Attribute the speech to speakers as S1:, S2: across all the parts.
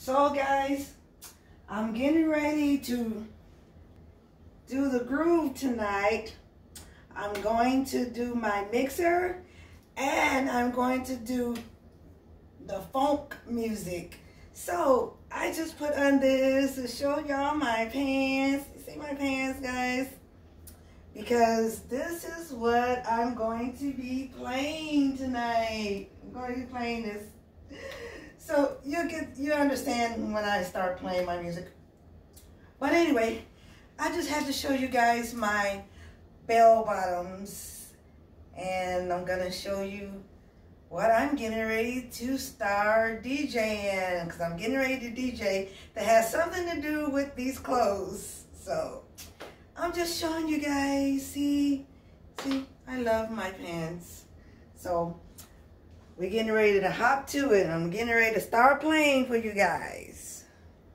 S1: So guys, I'm getting ready to do the groove tonight. I'm going to do my mixer and I'm going to do the funk music. So I just put on this to show y'all my pants. You see my pants, guys? Because this is what I'm going to be playing tonight. I'm going to be playing this. So you understand when I start playing my music. But anyway, I just had to show you guys my bell bottoms, and I'm gonna show you what I'm getting ready to start DJing, because I'm getting ready to DJ that has something to do with these clothes. So I'm just showing you guys. See, I love my pants. So we're getting ready to hop to it. I'm getting ready to start playing for you guys.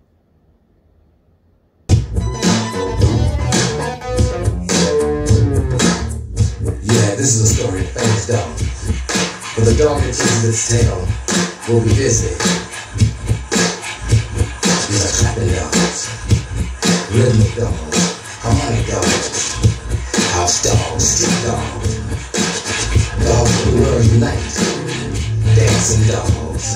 S2: Yeah, this is a story of a famous dog. But the dog that tells its tale will be busy. These are clapping dogs, rhythmic dogs, harmonic dogs, house dogs, street dogs, dogs of the world unite, dancing dogs.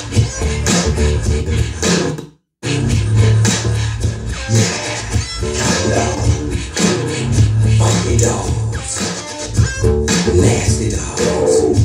S2: Yeah, clapping dogs, funky dogs, nasty dogs.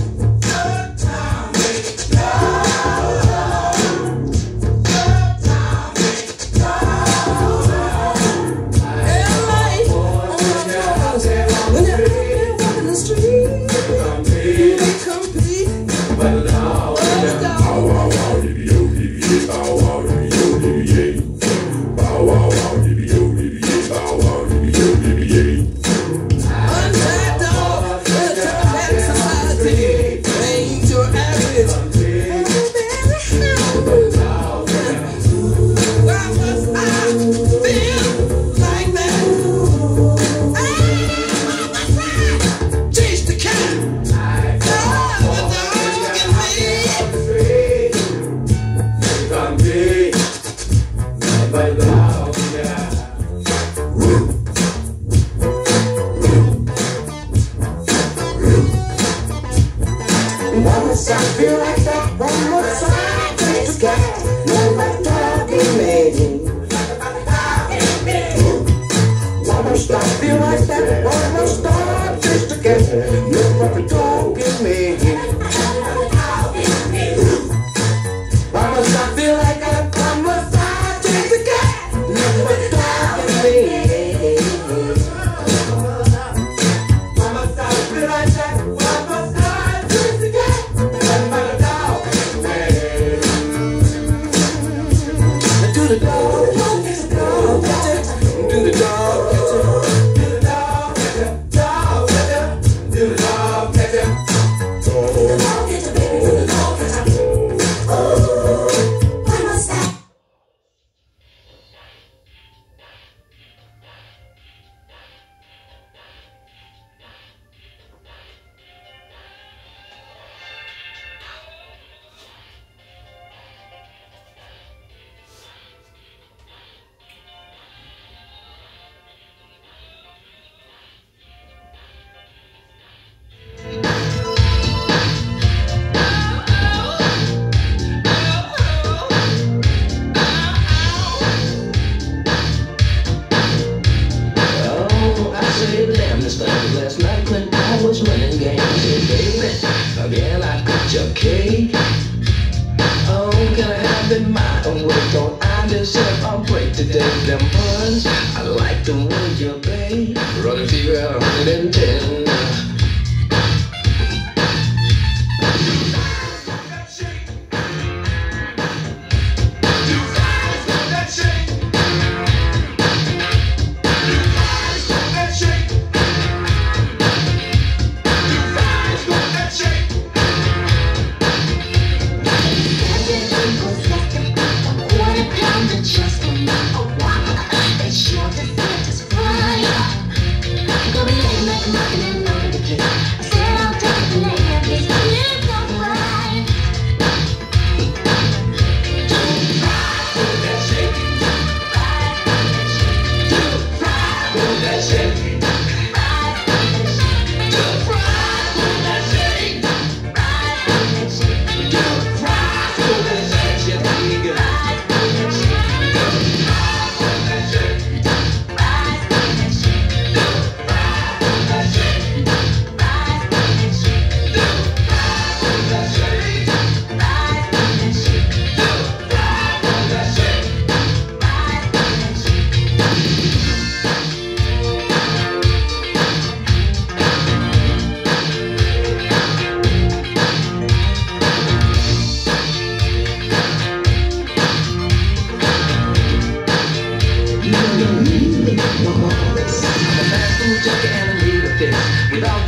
S3: Sure to satisfy. Gonna be late like knocking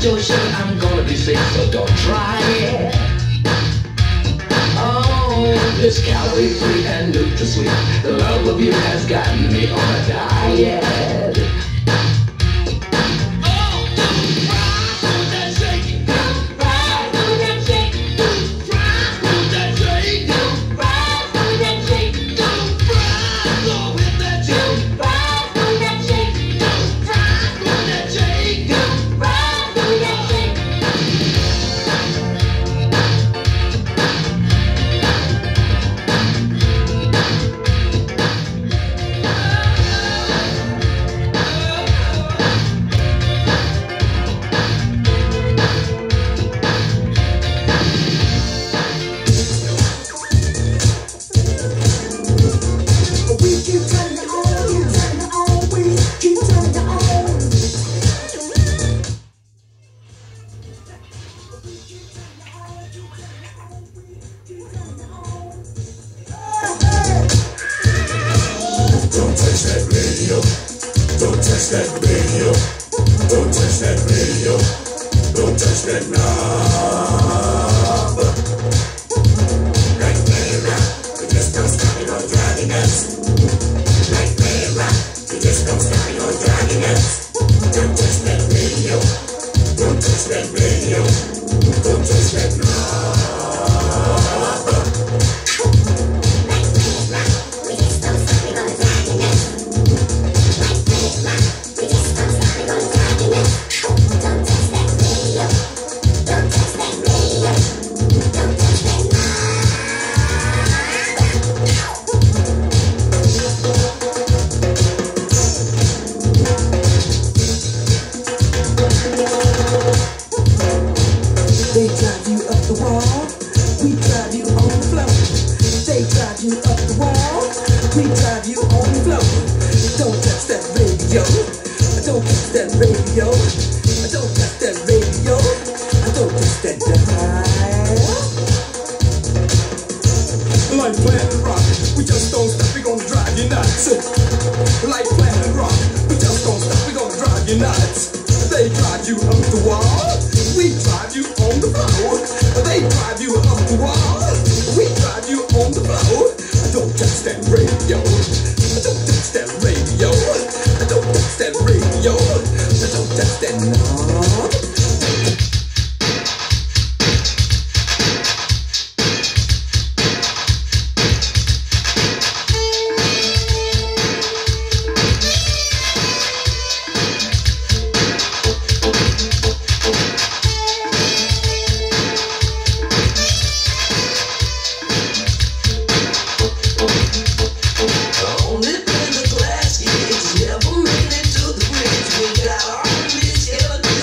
S2: your sugar, I'm gonna be sick, so don't try it. Oh, it's calorie free and nutri-sweet. The love of you has gotten me on a diet.
S3: Never made it to the bridge. We got all this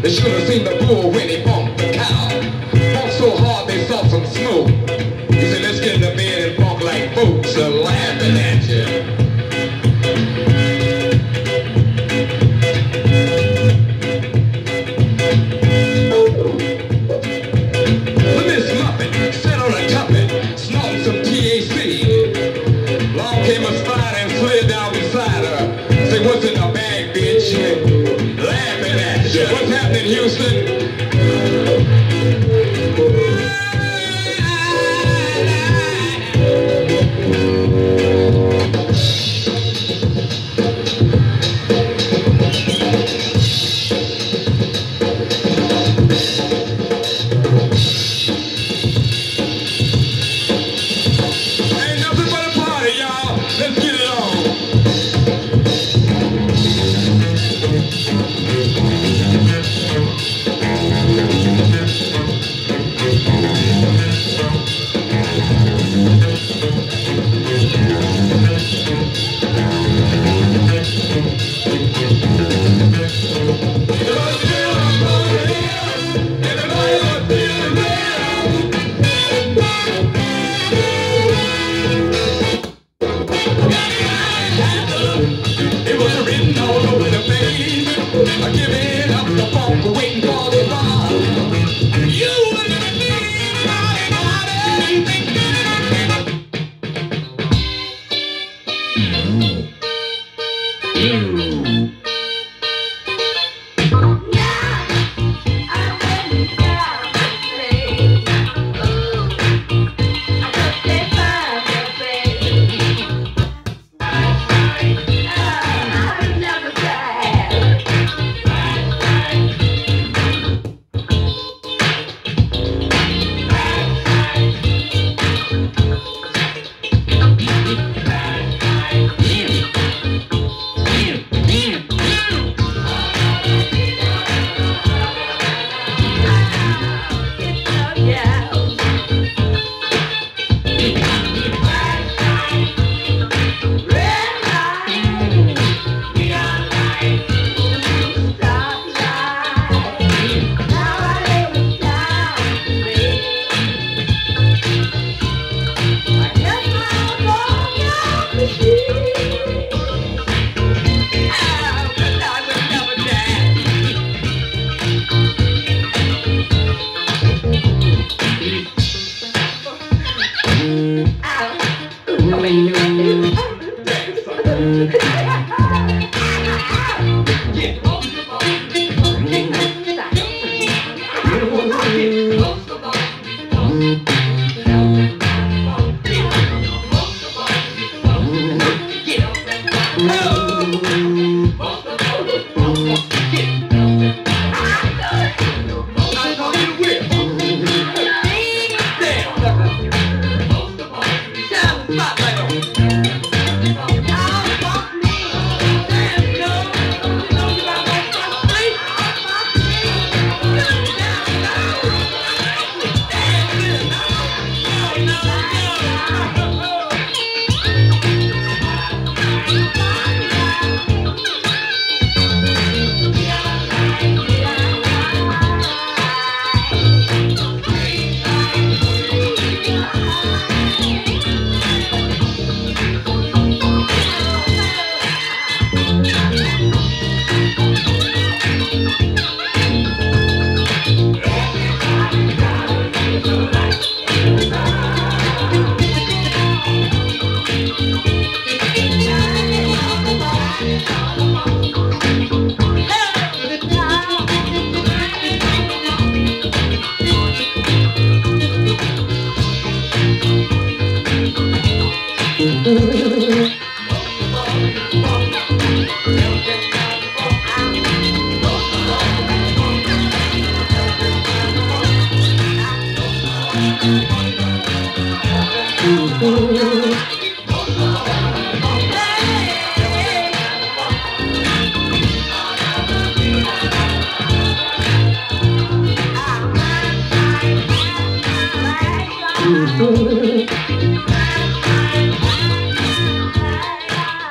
S3: They should have seen the bull when he bumped the cow. Bumped so hard they saw some smoke. He said, let's get in the bed and bump like folks are laughing at you. What's in the bag, bitch? Laughing at you. What's happening, Houston? Ain't nothing but a party, y'all. Let's get it on.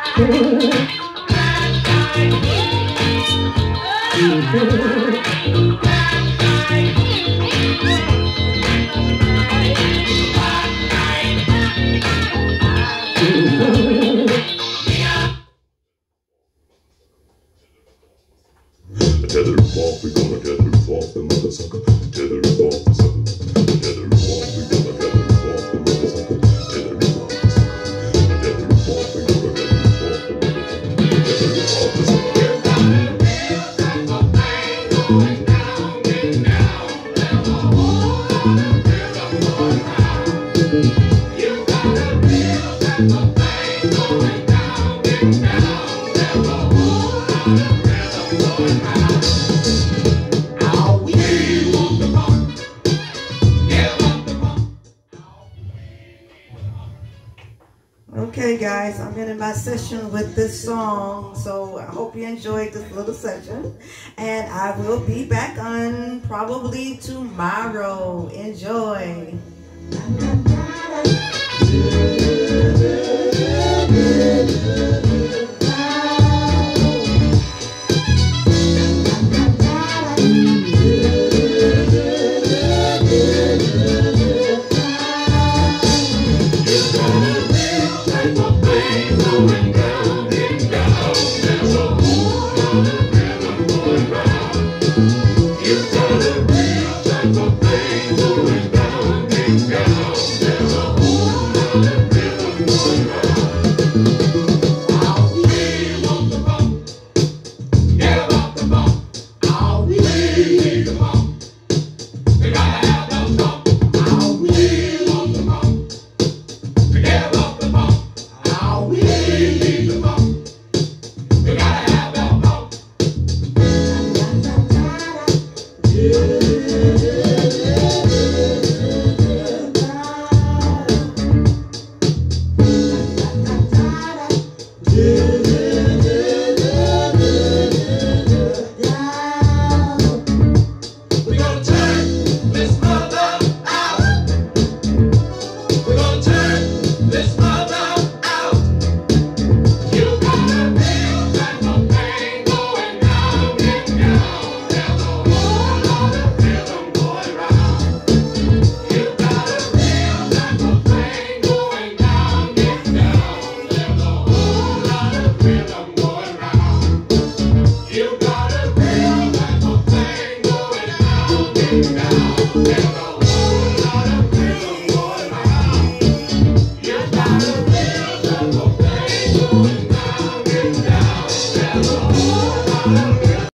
S2: Thank you.
S4: Tether him off, we gonna tether him off the mother sucker. Tether him off the sucker. Tether him off, we gonna tether him off the mother sucker. Tether him off the sucker. Tether him off, we gonna tether him off the mother sucker. Tether him off the sucker.
S1: Okay guys, I'm in my session with this song, so I hope you enjoyed this little session, and I will be back on probably tomorrow. Enjoy.